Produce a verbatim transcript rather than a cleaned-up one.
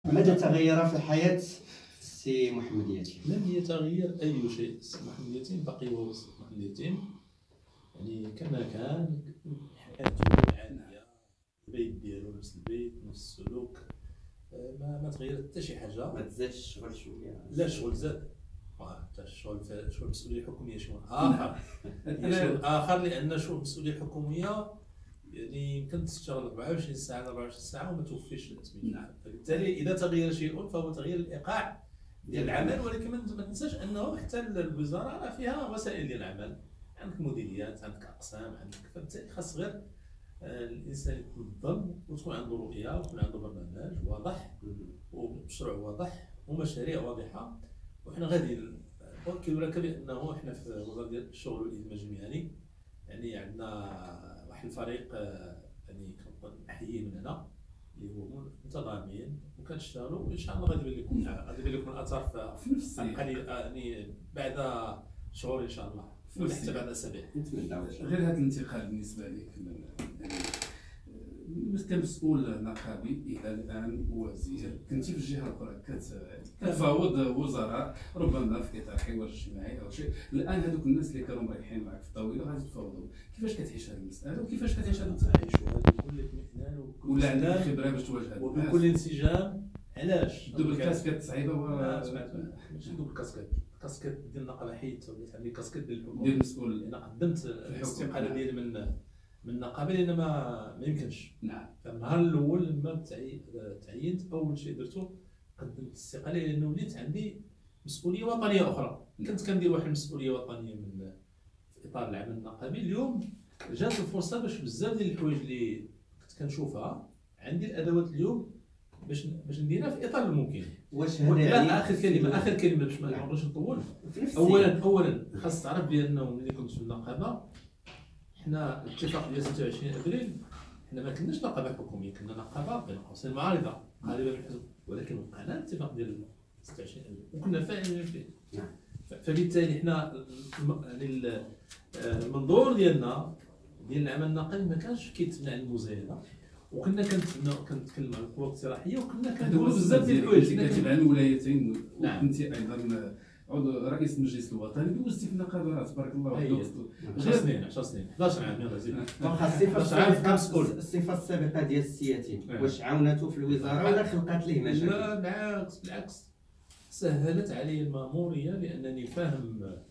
ماذا تغير في حياة السي محمد يتيم؟ لم يتغير أي شيء. السي محمد يتيم بقي هو السي محمد يتيم، يعني كما كان حياته عادية، البيت ديالو نفس البيت نفس السلوك، ما ما تغيرت حتى شي حاجة. ما تزادش الشغل شوية؟ لا الشغل زاد، حتى الشغل شغل المسؤولية الحكومية شغل آخر شغل آخر لأن شغل المسؤولية الحكومية يعني يمكن تشتغل أربعة وعشرين ساعة أربعة وعشرين ساعة وما توفيش سميتها، فبالتالي إذا تغير شيء فهو تغيير الإيقاع ديال العمل. ولكن ما تنساش أنه حتى الوزارة راه فيها وسائل ديال العمل، عندك مديريات، عندك أقسام، عندك، فبالتالي خاص غير الإنسان يتنظم وتكون عنده رؤية ويكون عنده برنامج واضح ومشروع واضح ومشاريع واضحة. وحنا غادي نؤكد لك بأنه حنا في وزارة الشغل والإدماج المهني يعني عندنا واحد الفريق يعني كنحييه من هنا اللي هو متضامن وكنشتغلوا، وان شاء الله غادي يبان لكم غادي يبان لكم الاثار في نفس يعني بعد شهور ان شاء الله ولا حتى بعد اسابيع. غير هذا الانتقال بالنسبه لك كمسؤول نقابي الى الان وزير، كنتي في الجهه الاخرى كتفاوض وزراء ربما في اطار حوار اجتماعي او شيء، الان هذوك الناس اللي كانوا مريحين معك في الطاوله غادي تفاوضوا، كيفاش كتعيش هذه المساله وكيفاش كتعيش هذا التعايش بكل اطمئنان ولا عندك خبره باش تواجه وبكل انسجام؟ علاش دوبل كاسكيت صعيبه و ماشي دوبل كاسكيت، الكاسكيت ديال النقابه حيدته ولات عندي كاسكيت ديال الحكومه ديال المسؤول. انا قدمت الاستقاله ديالي من من النقابه لان ما ما يمكنش. نعم. فالنهار الاول لما تعينت اول شيء درته قدمت الاستقاله لان وليت عندي مسؤوليه وطنيه اخرى. كنت كندير واحد المسؤوليه وطنيه من في اطار العمل النقابي، اليوم جات الفرصه باش بزاف ديال الحوايج اللي كنت كنشوفها عندي الادوات اليوم باش باش نديرها في اطار الممكن. واش هذا يعني اخر كلمه اخر كلمه باش ما نعرفوش نطول. اولا اولا خاص تعرف بانه ملي كنت في النقابه حنا الاتفاق ديال ستة وعشرين ابريل حنا ما كناش نقابه حكوميه، كنا نقابه بين قوسين معارضه غالبا بالحزب، ولكن وقعنا الاتفاق ديال ستة وعشرين ابريل وكنا فاعلين فيه. فبالتالي حنا يعني المنظور ديالنا ديال العمل النقابي ما كانش كيتبنى على المزايده، وكنا كنتكلم على القوى الاقتراحيه وكنا كندوزو بزاف ديال الحوايج. كاتب عن الولايتين وكنت ايضا عضو رئيس المجلس الوطني، دوزتي في النقابه تبارك الله. عشر سنين عشر سنين حداش عام يلاه زيد. واخا الصفه السابقه الصفه السابقه ديال السي يتيم واش عاونته في الوزاره ولا خلقات ليه مشاكل؟ لا بالعكس بالعكس سهلت علي الماموريه لانني فاهم